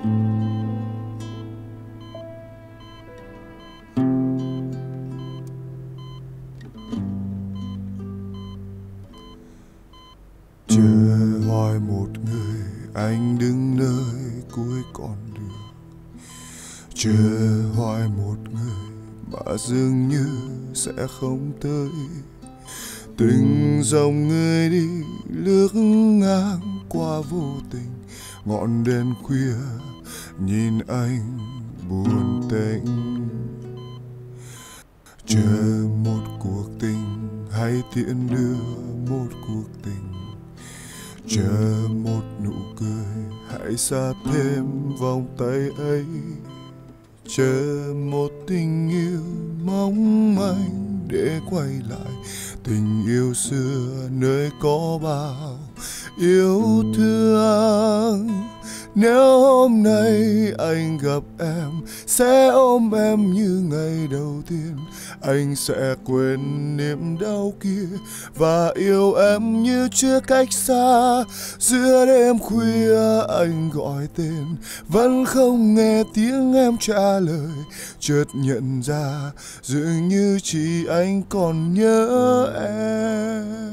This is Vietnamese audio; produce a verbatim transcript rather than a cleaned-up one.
Chờ hoài một người anh đứng nơi cuối con đường, chờ hoài một người mà dường như sẽ không tới. Từng dòng người đi lướt ngang qua vô tình, ngọn đèn khuya nhìn anh buồn tênh. Chờ một cuộc tình hay tiễn đưa một cuộc tình, chờ một nụ cười hãy xa thêm vòng tay ấy. Chờ một tình yêu mong manh để quay lại tình yêu xưa nơi có bao yêu thương. Nếu hôm nay anh gặp em sẽ ôm em như ngày đầu tiên, anh sẽ quên niềm đau kia và yêu em như chưa cách xa. Giữa đêm khuya anh gọi tên vẫn không nghe tiếng em trả lời, chợt nhận ra dường như chỉ anh còn nhớ em.